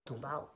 同胞，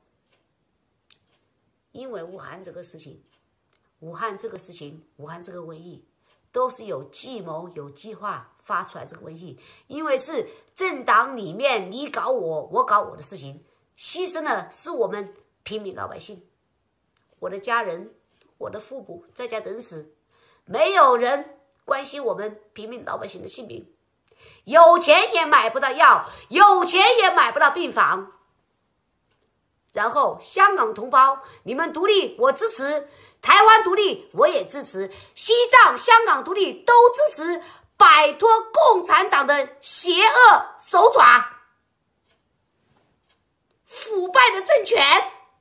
因为武汉这个事情，武汉这个瘟疫，都是有计谋、有计划发出来这个瘟疫，因为是政党里面你搞我，我搞我的事情，牺牲的是我们平民老百姓，我的家人，我的父母在家等死，没有人关心我们平民老百姓的性命，有钱也买不到药，有钱也买不到病房。然后香港同胞，你们独立我支持，台湾独立我也支持，西藏、香港独立都支持，摆脱共产党的邪恶手爪，腐败的政权，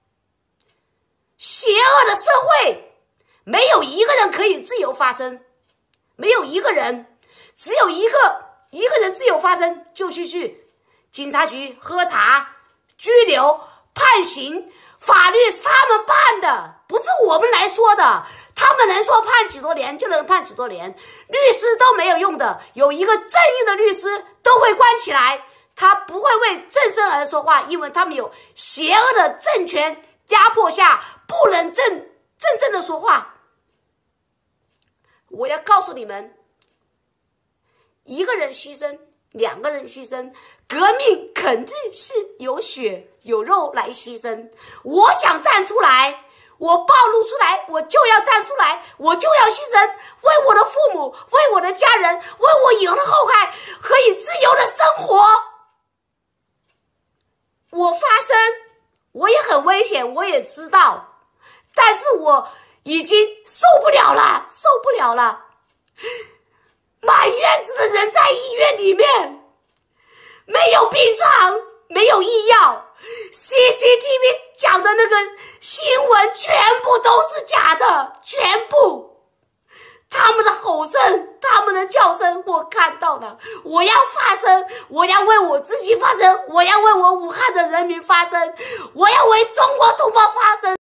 邪恶的社会，没有一个人可以自由发声，没有一个人，只有一个人自由发声，就去警察局喝茶、拘留、判刑，法律是他们判的，不是我们来说的。他们能说判几多年就能判几多年，律师都没有用的，有一个正义的律师都会关起来，他不会为正生儿说话，因为他们有邪恶的政权压迫下，不能真正的说话。我要告诉你们，一个人牺牲，两个人牺牲，革命肯定是有血有肉来牺牲。我想站出来，我暴露出来，我就要站出来，我就要牺牲，为我的父母，为我的家人，为我以后的后代可以自由的生活。我发声，我也很危险，我也知道，但是我已经受不了了。满院子的人在医院里面，没有病床，没有医药， CCTV 讲的那个新闻全部都是假的，全部。他们的吼声，他们的叫声我看到了，我要发声，我要为我自己发声，我要为我武汉的人民发声，我要为中国同胞发声。